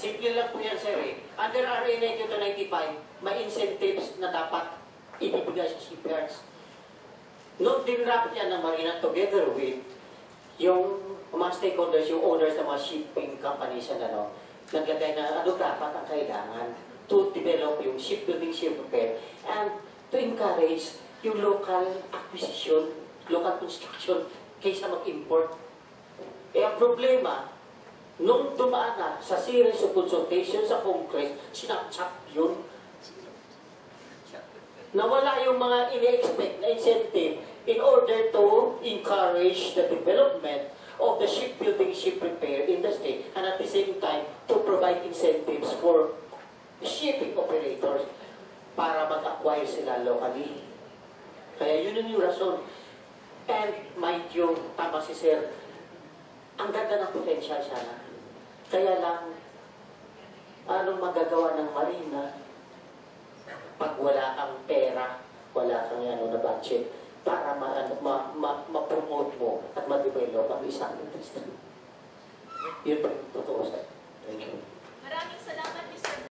Simple lang po yan, sir. Under RA 9295, may incentives na dapat ibibigay sa shipyards. Nung dinrap yan ng Marina together with yung mga stakeholders, yung owners ng mga shipping companies, naglagay na ano dapat ang kailangan to develop yung shipbuilding, ship repair, and to encourage yung local acquisition, local construction, kaysa mag-import. Ang problema, nung dumaan na sa series of consultation sa Congress, sinakchap yun. Nawala yung mga ini-expect na incentive in order to encourage the development of the shipbuilding, ship repair industry, and at the same time, to provide incentives for shipping operators para mag-acquire sila locally. Kaya yun yung rason. And mind you, tama si Sir, ang ganda ng potential sana. Kaya lang, anong magagawa ng Marina pag wala kang pera, wala kang na budget para ma-promote mo at ma-develop ang isang industry. Yun pa yung totoo, sir. Thank you. Maraming salamat, Mr.